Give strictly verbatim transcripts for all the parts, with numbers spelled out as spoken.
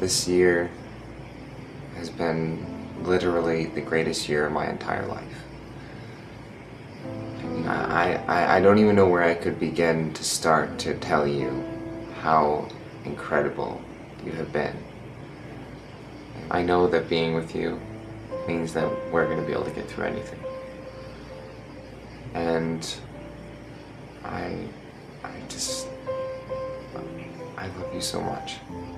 This year has been literally the greatest year of my entire life. I, I, I don't even know where I could begin to start to tell you how incredible you have been. I know that being with you means that we're going to be able to get through anything. And I, I just, I love you so much.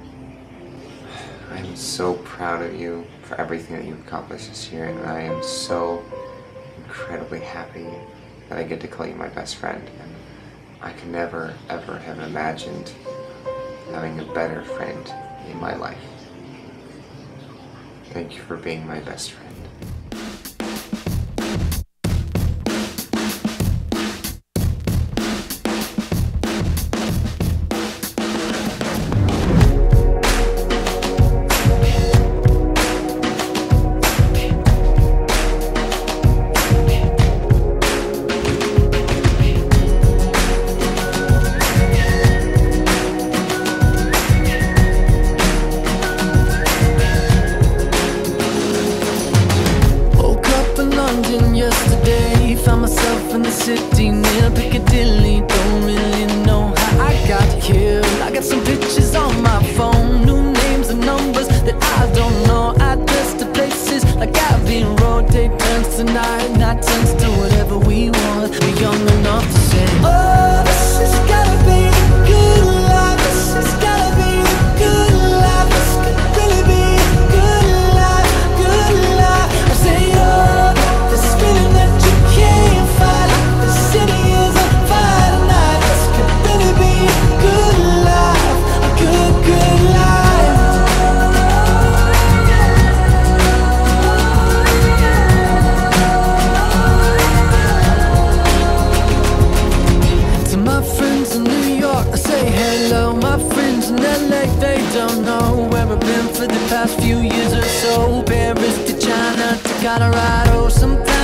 I'm so proud of you for everything that you've accomplished this year, and I am so incredibly happy that I get to call you my best friend. And I could never, ever have imagined having a better friend in my life. Thank you for being my best friend. Found myself in the city near Piccadilly. Don't really know how I got here. I got some pictures on my phone, new names and numbers that I don't know. Address to places like Abbey Road. Take turns tonight, night turns to whatever we want. We're young enough to say, oh, this has gotta be the good life. This has gotta be the good life. This could really be the good life, good life. I say, oh, this feeling that you can't fight. The city is on fire tonight. This could really be a good life, a good, good life. To my friends in New York, I say hello. My friends in L A, they don't know where I've been for the past few years or so. Paris to China to Colorado. Sometimes